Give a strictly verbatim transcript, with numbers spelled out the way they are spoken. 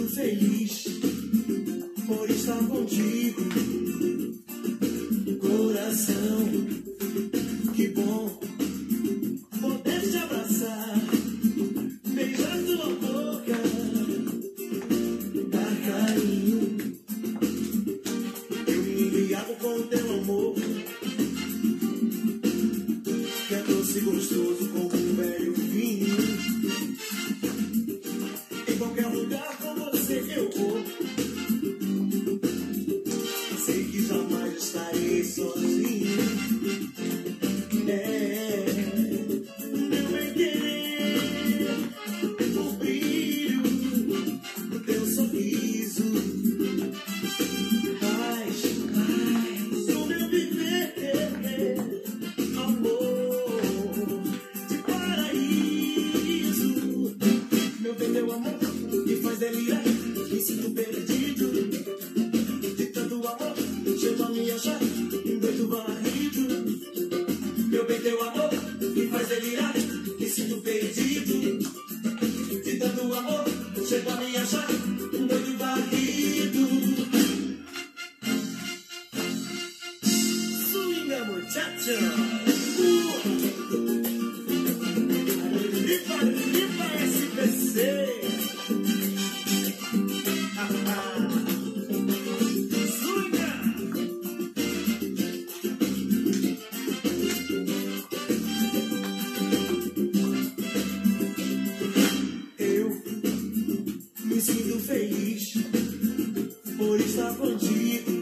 feliz por estar contigo, coração. Que bom poder te abraçar, beijar tua boca, dar carinho. Eu me embriago com teu amor, que é doce e gostoso como um velho vinho. Em qualquer lugar com você eu vou, sei que jamais estarei sozinho. É, meu bem querer, o brilho do teu sorriso faz, faz o meu viver, amor de paraíso. Meu bem, meu amor, me faz delirar, me sinto perdido de tanto amor. Chego a me achar um doido barrido. Meu bem, teu amor me faz delirar, me sinto perdido de tanto amor. Chego a me achar um doido varrido. Swinga, muchacha. Rifa, rifa S P C. Me sinto feliz por estar contigo,